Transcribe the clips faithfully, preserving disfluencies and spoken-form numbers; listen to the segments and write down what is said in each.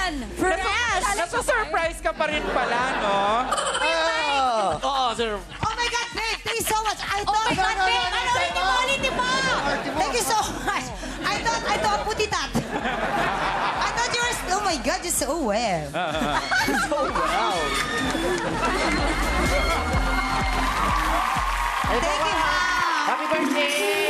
naman! Fresh! Nasa-surprise ka pa rin pala, no? Oh. Oo, sir. Oh my God, babe! Thank you so much! I Oh thought... my God, babe! Ano, ulitin mo, ulitin mo! Thank you so much! I thought, I thought, put it that. I thought you were... Oh my God, you're so well. So wow. Thank you, ma'am! Happy birthday!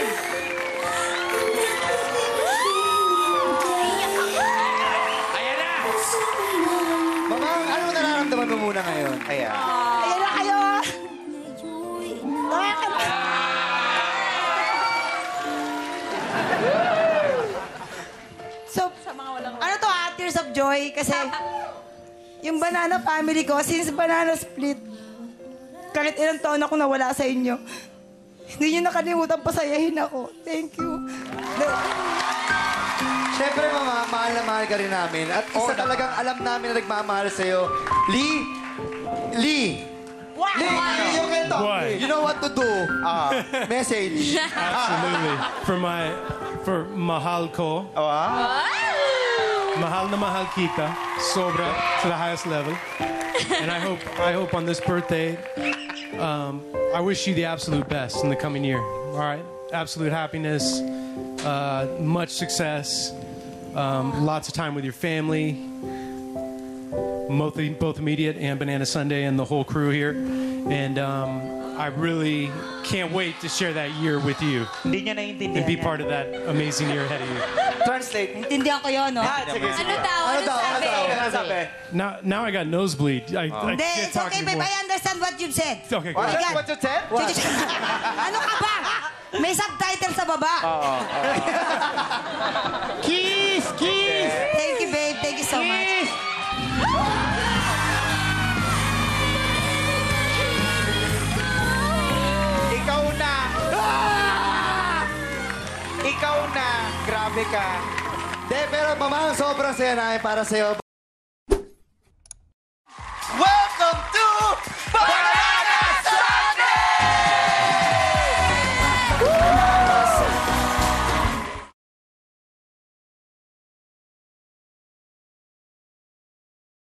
Ayan na! Mama, ano nararamdaman mo muna ngayon? Ayan. Ayan na kayo! So, ano to ah? Tears of joy? Kasi yung Banana family ko, since Banana Split, kahit ilang taon ako nawala sa inyo, hindi nyo nakalimutan pasayahin ako. Thank you. Siyempre, Mama, mahal na mahal ka rin namin. At isa talagang alam namin na nagmamahal sa'yo. Lee! Lee! Lee, you can talk. What? You know what to do. Ah, message. Absolutely. For my, for mahal ko. Oh, ah? Mahal na mahal kita. Sobra to the highest level. And I hope, I hope on this birthday, um, I wish you the absolute best in the coming year. All right? Absolute happiness, uh, much success, um, lots of time with your family, both, both immediate and Banana Sundae and the whole crew here. And um, I really can't wait to share that year with you Hindi niya naiintindihan and be yan. part of that amazing year ahead of you. Translate. Intindihan ko yun, no? Ah, sige, sige. Ano daw? Ano Ano daw? Ano sabi? daw? Ano sabi? Now, now I got nosebleed. I, I Hindi, can't it's talk okay, babe. anymore. I understand what you've said. Okay, What, good. God. what you said? What? Ano ka ba? May subtitle sa baba. Kiss! Kiss! Thank you, babe. Thank you so much. Ikaw na! Ikaw na! Grabe ka. De, pero Mama, sobrang saya namin para sa'yo.